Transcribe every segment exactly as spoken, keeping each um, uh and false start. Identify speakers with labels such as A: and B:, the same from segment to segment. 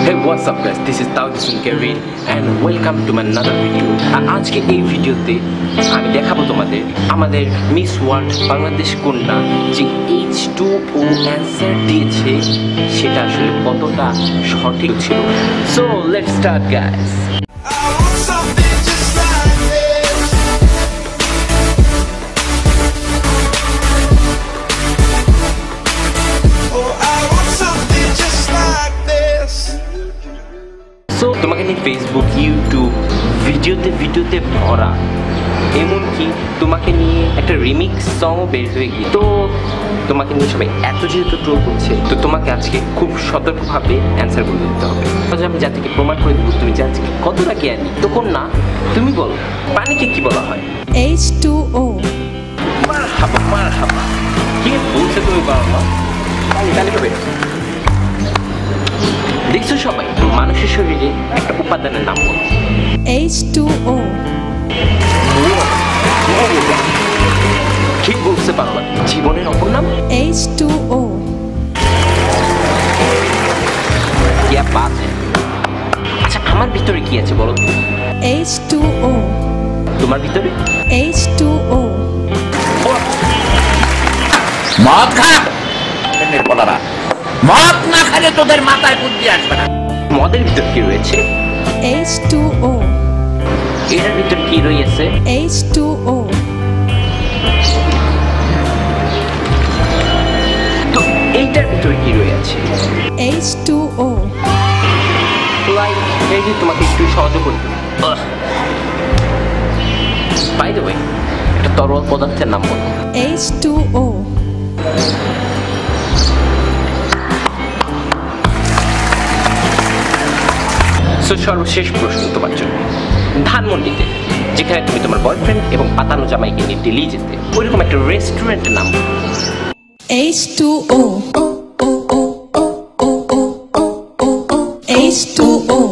A: Hey, what's up guys, this is Tawhid Hossain KAWRIN and welcome to my another video. আর আজকে এই ভিডিওতে আমি দেখাবো তোমাদের আমাদের মিস ওয়ার্ল্ড বাংলাদেশ কন্যা যে এইচ টু ও অ্যান্সার দিয়েছে সেটা আসলে কতটা সঠিক ছিল। So let's start guys. So তোমাকে নিয়ে ফেসবুক, ইউটিউব ভিডিওতে ভিডিওতে ভরা, এমনকি তোমাকে নিয়ে একটা রিমিক্স সংও বের হয়ে গিয়ে তো তোমাকে নিয়ে সবাই এত যেহেতু ট্রোল করছে, তো তোমাকে আজকে খুব সতর্কভাবে অ্যান্সারগুলো দিতে হবে। আমি যা থেকে প্রমাণ করে দেবো তুমি যে আজকে কতটা জ্ঞানী। তখন না তুমি বলো পানিকে কি বলা হয়?
B: H two O.
A: মারহাবা মারহাবা, কি বলছে তুমি বাবা? পানি তালি হবে। দেখছো সবাই মানুষের শরীরে একটা উপাদানের নাম বলো।
B: H two O.
A: ঠিক বলতে পারো না, জীবনের অপর নাম
B: এইচ টু ও।
A: क्या बात है? আচ্ছা আমার ভিতরে কি আছে বলো?
B: H two O.
A: তোমার ভিতরে
B: এইচ টু ও।
C: মদ খা এর বলারা, মদ না খেলে তোদের মাথায় বুদ্ধি আসবে না।
A: মদের ভিতর কি রয়েছে?
B: H two O.
A: এর ভিতর কি রয়েছে?
B: H two O.
A: তো এইটার ভিতর কি রয়েছে?
B: এইচ টু ও।
A: লাইক এই যে তোমাকে একটু সহজ করে দেব। বাই দ্য ওয়ে, একটা তরল পদার্থের নাম বলো।
B: H two O.
A: সর্বশেষ প্রশ্ন তোমার জন্য। ধানমন্ডিতে যেখানে তুমি তোমার বয়ফ্রেন্ড এবং পাতানো জামাইকে নিয়ে দিল্লি যেতে, ওইরকম একটা রেস্টুরেন্টের নাম বলো।
B: H two O. H two O.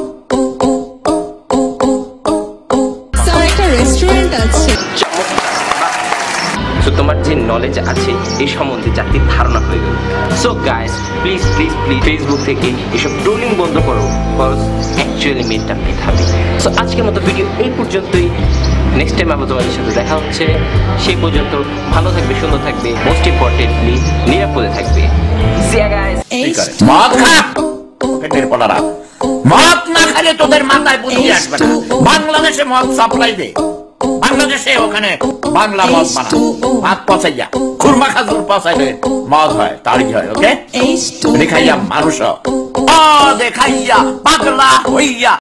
B: Sir একটা রেস্টুরেন্ট আছে।
A: সো তোমার যে নলেজ আছে এই সম্বন্ধে জাতির ধারণা হয়ে গেল। So guys please please please Facebook থেকে এসব ট্রোলিং বন্ধ করো, বিকজ অ্যাকচুয়ালি মেয়েটা মেধাবী। সো আজকের মতো ভিডিও এই পর্যন্তই। নেক্সট টাইম আবার তোমাদের সাথে দেখা হচ্ছে। সেই পর্যন্ত ভালো থাকবে, সুন্দর থাকবে, মোস্ট ইম্পর্টেন্টলি নিরাপদে থাকবে। See you guys.
C: মদ খা এর বলারা, মদ না খেলে তোদের মাথায় বুদ্ধি আসবে না। বাংলাদেশে মদ সাপ্লাই দে, বাংলাদেশে ওখানে বাংলা মদ বানায়, ভাত পচাইয়া খুরমা খাজুর পচাইলে মদ হয়, তাড়ি হয়। ওকে, দেখাইয়া মানুষ দেখাইয়া পাগলা হইয়া।